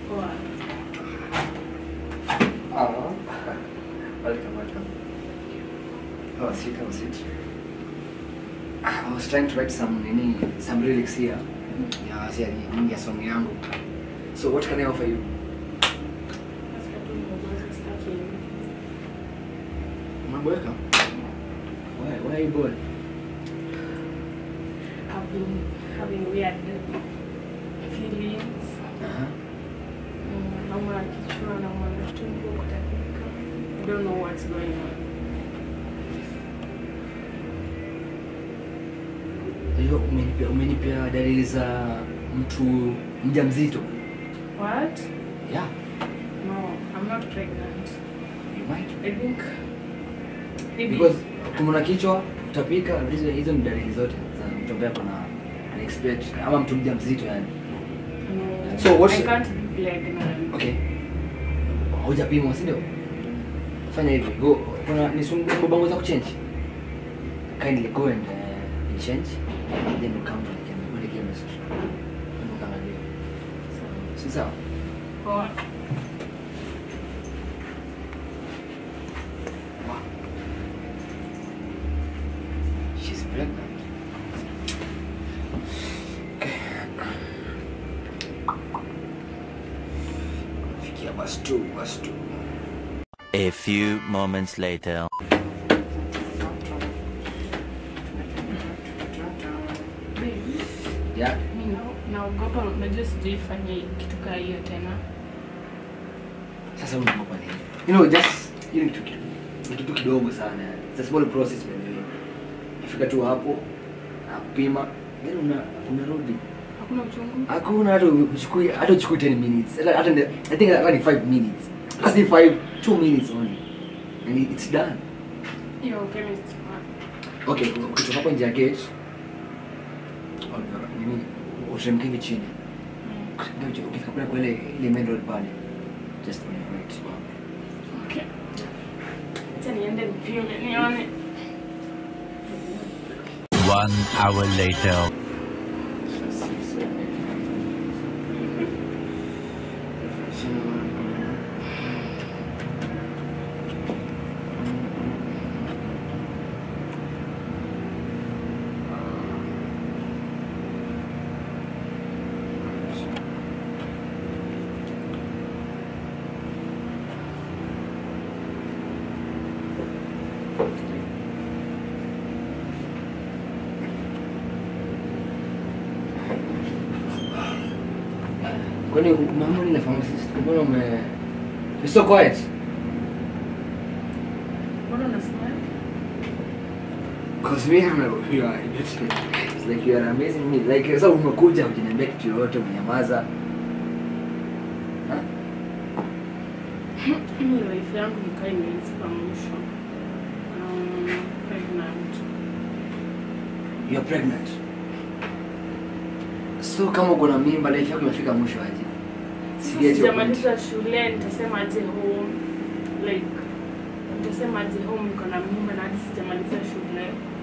Welcome. Oh, sit. I was trying to write some lyrics here. Yeah, song yangu. So what can I offer you? Welcome. Why are you bored? I've been having weird feelings. I don't know what's going on. Hiyo umenipea dalili za mtu mjamzito. What? Yeah. No, I'm not pregnant. You might. I think maybe because kumuna kichwa, utapika, hizo ni dalili zote za mtu ambaye kuna unexpected ama mtu mjamzito yani. No. So what? I can't be pregnant. Okay. Hujapimwa, si ndio? Fanya hivi. Go. Kuna nisumbuko bango za kuchange. Kindly go and change. Then you come to the chemist. Si sawa? What? Wow. She's pregnant. Okay. Fikia bastu. A few moments later. Yeah. Naogopa unajua sijaifanya kitu kama hiyo tena. Sasa unaogopa nini? You know, just kitu kidogo sana. It's a small process anyway. Ifika tu hapo, napima, then unarudi. Hakuna uchungu? Hakuna hata uchukui 10 minutes. I think only 5 minutes. Just 2 minutes only. And it's done. Yo, chemist. Okay, kutoka hapo nje ya gate. Nini? Ushemkingi chini. Ndio ukifika kwa ile main road pale. Just on your right. Okay. Acha niende nipime nione. 1 hour later. Kwani mama ni pharmacist? Mbona You're so quiet. Mbona unasema? Because me it's like you are amazing me. Like sasa umekuja ukiniambia kitu yote umenyamaza. Mimi life yangu ni kind of mwisho. Pregnant. You're pregnant. So kama uko na mimba life yako imefika mwisho aje? Sijamaliza shule nitasema aje home, like nitasema aje home niko na mimba na hadi sijamaliza shule.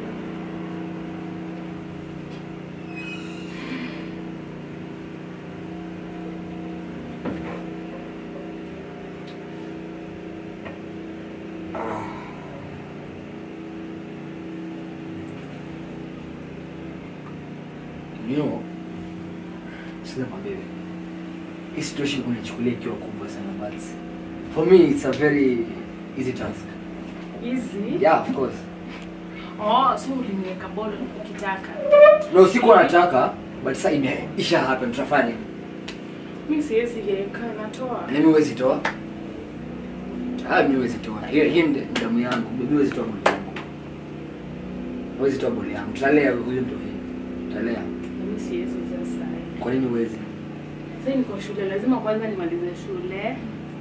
You know, sasa baby. This situation unachukulia kiwa kubwa sana, but for me it's a very easy task. Easy? Yeah, of course. Oh, so uliniweka bolo ukitaka. No, sikuwa nataka, but sasa isha happen, tutafanya. Mimi siwezi yeka natoa. Mimi huwezi toa. Mimi huwezi toa. Hii ndio damu yangu. Mimi huwezi toa boli yangu. Huwezi toa boli yangu. Tutalea huyo ndio hii. Tutalea. Mimi siwezi sasa. Kwa nini huwezi? Sasa niko shule, lazima kwanza nimalize shule.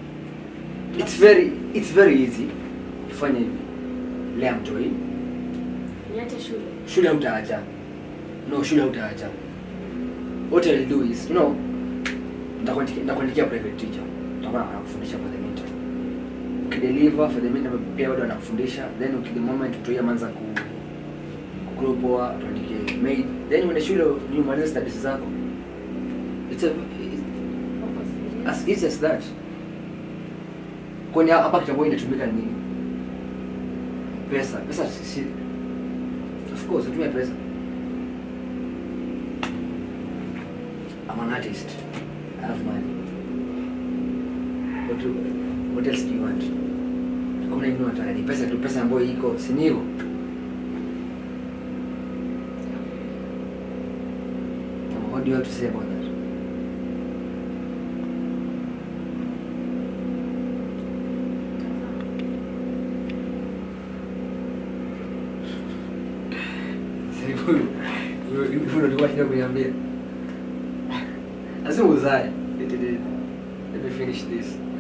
It's very easy. Tufanye hivi. Lea mtoi. Niache shule. Shule hutaacha. No, shule hutaacha. What I'll do is, you know, nitakuandikia private teacher. Nitakuwa nakufundisha for the meantime. Ukideliver for the meantime pia bado anakufundisha, then ukide moment utoia manza kugrow poa, tuandike maid. Then when shule ni umalize studies zako. It's a As easy as that. Kwani hapa kitambo inatumika nini? Pesa. Pesa si of course utumia pesa. I'm an artist. I have money. What else do you want? Kuna nini unataka? Ni pesa tu, pesa ambayo iko, si ndio? What do you have to say about that? Hivyo ndio watu kuniambia. Lazima uzae. Let me finish this.